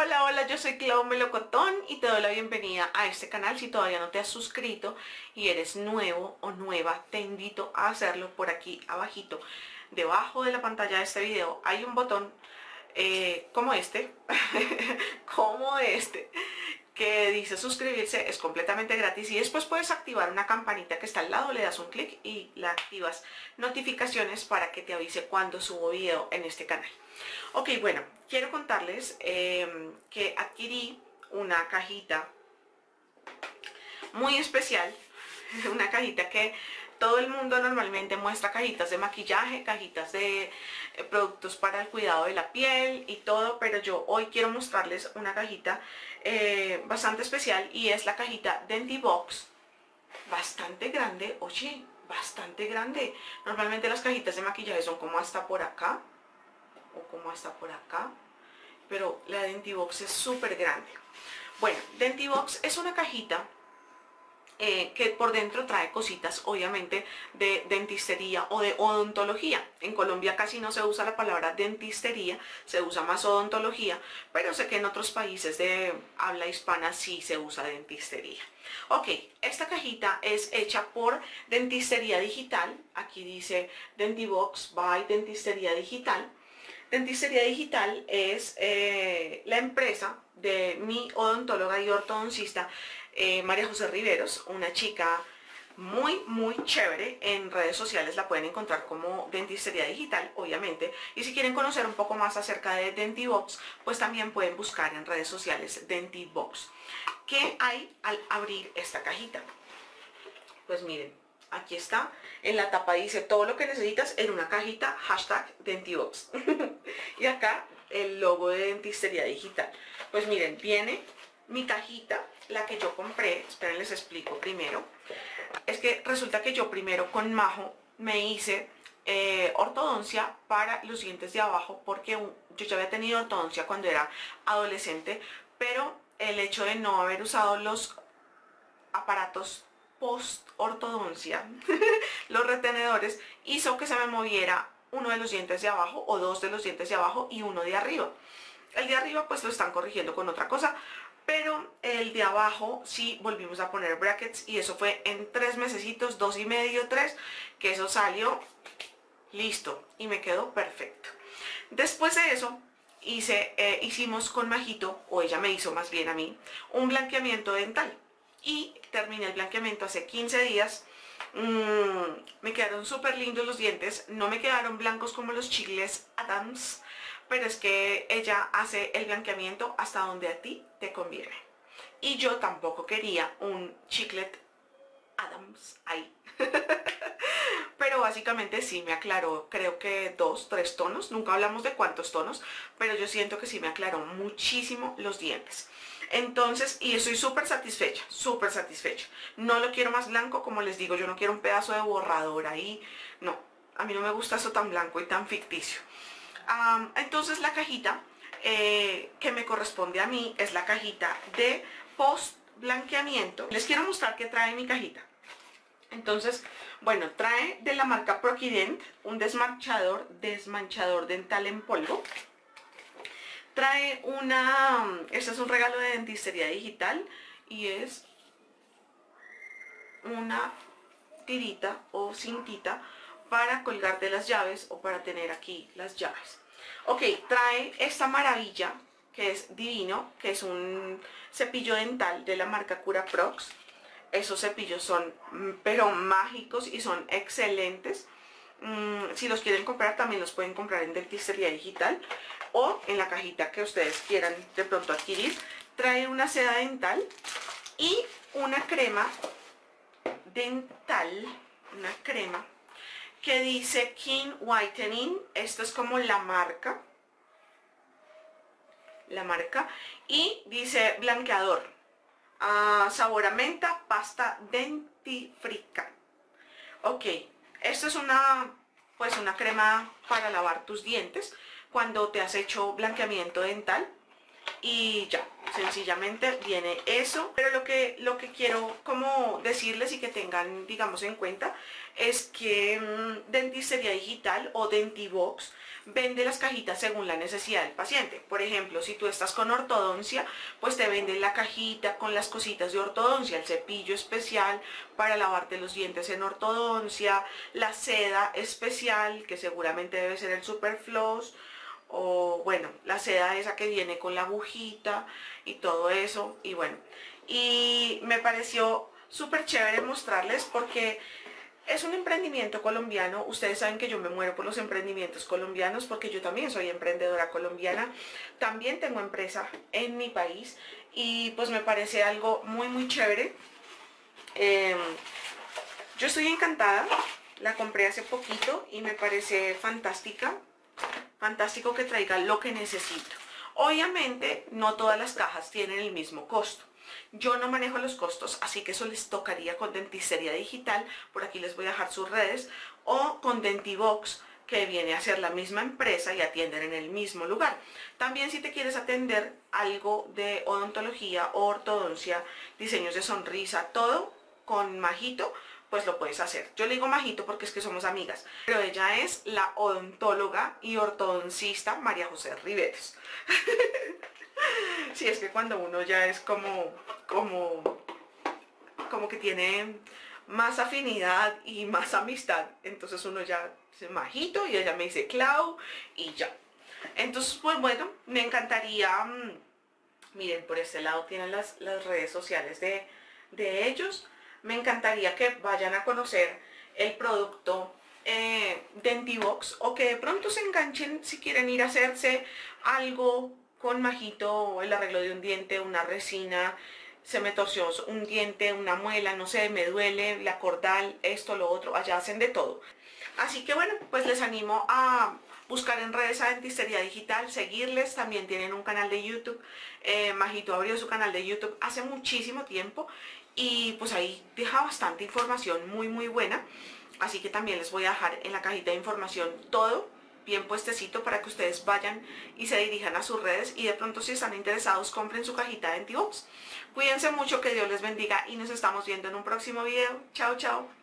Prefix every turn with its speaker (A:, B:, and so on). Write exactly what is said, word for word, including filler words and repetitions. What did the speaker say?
A: Hola, hola, yo soy Clau Melocotón y te doy la bienvenida a este canal. Si todavía no te has suscrito y eres nuevo o nueva, te invito a hacerlo por aquí abajito. Debajo de la pantalla de este video hay un botón eh, como este, como este, que dice suscribirse, es completamente gratis y después puedes activar una campanita que está al lado, le das un clic y la activas notificaciones para que te avise cuando subo video en este canal. Ok, bueno, quiero contarles eh, que adquirí una cajita muy especial, una cajita que todo el mundo normalmente muestra cajitas de maquillaje, cajitas de eh, productos para el cuidado de la piel y todo, pero yo hoy quiero mostrarles una cajita eh, bastante especial y es la cajita Dentivox, bastante grande, oye, bastante grande. Normalmente las cajitas de maquillaje son como hasta por acá o como hasta por acá, pero la Dentivox es súper grande. Bueno, Dentivox es una cajita Eh, que por dentro trae cositas obviamente de dentistería o de odontología. En Colombia casi no se usa la palabra dentistería, se usa más odontología, pero sé que en otros países de habla hispana sí se usa dentistería. Ok, esta cajita es hecha por Dentistería Digital. Aquí dice Dentivox by Dentistería Digital. Dentistería Digital es eh, la empresa de mi odontóloga y ortodoncista eh, María José Riveros, una chica muy muy chévere. En redes sociales la pueden encontrar como Dentistería Digital, obviamente, y si quieren conocer un poco más acerca de Dentivox, pues también pueden buscar en redes sociales Dentivox. ¿Qué hay al abrir esta cajita? Pues miren, aquí está, en la tapa dice todo lo que necesitas en una cajita, hashtag Dentivox. Y acá el logo de Dentistería Digital. Pues miren, viene mi cajita, la que yo compré. Esperen, les explico primero. Es que resulta que yo primero con Majo me hice eh, ortodoncia para los dientes de abajo, porque un, yo ya había tenido ortodoncia cuando era adolescente, pero el hecho de no haber usado los aparatos post ortodoncia, los retenedores, hizo que se me moviera uno de los dientes de abajo o dos de los dientes de abajo y uno de arriba. El de arriba pues lo están corrigiendo con otra cosa, pero el de abajo sí volvimos a poner brackets y eso fue en tres mesecitos, dos y medio, tres, que eso salió listo y me quedó perfecto. Después de eso hice, eh, hicimos con Majito, o ella me hizo más bien a mí, un blanqueamiento dental y terminé el blanqueamiento hace quince días. Mm, me quedaron súper lindos los dientes, no me quedaron blancos como los chicles Adams, pero es que ella hace el blanqueamiento hasta donde a ti te conviene. Y yo tampoco quería un chiclet Adams ahí. Pero básicamente sí me aclaró, creo que dos, tres tonos, nunca hablamos de cuántos tonos, pero yo siento que sí me aclaró muchísimo los dientes. Entonces, y estoy súper satisfecha, súper satisfecha. No lo quiero más blanco, como les digo, yo no quiero un pedazo de borrador ahí, no, a mí no me gusta eso tan blanco y tan ficticio. Um, entonces la cajita eh, que me corresponde a mí es la cajita de post blanqueamiento. Les quiero mostrar qué trae mi cajita. Entonces, bueno, trae de la marca Proquident un desmanchador, desmanchador dental en polvo. Trae una, este es un regalo de Dentistería Digital y es una tirita o cintita para colgarte las llaves o para tener aquí las llaves. Ok, trae esta maravilla que es divino, que es un cepillo dental de la marca Curaprox. Esos cepillos son pero mágicos y son excelentes. Mm, si los quieren comprar también los pueden comprar en Dentistería Digital o en la cajita que ustedes quieran de pronto adquirir. Trae una seda dental y una crema dental, una crema que dice King Whitening. Esto es como la marca, la marca, y dice blanqueador, uh, sabor a menta, pasta dentífrica. Ok, esto es una, pues una crema para lavar tus dientes cuando te has hecho blanqueamiento dental y ya, sencillamente viene eso. Pero lo que, lo que quiero como decirles y que tengan, digamos, en cuenta es que mmm, Dentistería Digital o Dentivox vende las cajitas según la necesidad del paciente. Por ejemplo, si tú estás con ortodoncia, pues te venden la cajita con las cositas de ortodoncia, el cepillo especial para lavarte los dientes en ortodoncia, la seda especial, que seguramente debe ser el Superfloss, o bueno, la seda esa que viene con la agujita y todo eso. Y bueno, y me pareció súper chévere mostrarles porque es un emprendimiento colombiano. Ustedes saben que yo me muero por los emprendimientos colombianos porque yo también soy emprendedora colombiana. También tengo empresa en mi país y pues me parece algo muy muy chévere. Eh, yo estoy encantada. La compré hace poquito y me parece fantástica. Fantástico que traiga lo que necesito. Obviamente no todas las cajas tienen el mismo costo. Yo no manejo los costos, así que eso les tocaría con Dentistería Digital, por aquí les voy a dejar sus redes, o con Dentivox, que viene a ser la misma empresa y atienden en el mismo lugar. También si te quieres atender algo de odontología, ortodoncia, diseños de sonrisa, todo con Majito, pues lo puedes hacer. Yo le digo Majito porque es que somos amigas, pero ella es la odontóloga y ortodoncista María José Riveros. Sí, es que cuando uno ya es como, como, como que tiene más afinidad y más amistad, entonces uno ya dice Majito y ella me dice Clau y ya. Entonces, pues bueno, me encantaría, mmm, miren, por este lado tienen las, las redes sociales de, de ellos. Me encantaría que vayan a conocer el producto eh, Dentivox, o que de pronto se enganchen si quieren ir a hacerse algo con Majito, el arreglo de un diente, una resina, se me torció un diente, una muela, no sé, me duele, la cordal, esto, lo otro, allá hacen de todo. Así que bueno, pues les animo a buscar en redes a Dentistería Digital, seguirles. También tienen un canal de YouTube. eh, Majito abrió su canal de YouTube hace muchísimo tiempo y pues ahí deja bastante información muy muy buena. Así que también les voy a dejar en la cajita de información todo bien puestecito para que ustedes vayan y se dirijan a sus redes y de pronto si están interesados compren su cajita de Dentivox. Cuídense mucho, que Dios les bendiga y nos estamos viendo en un próximo video. Chao, chao.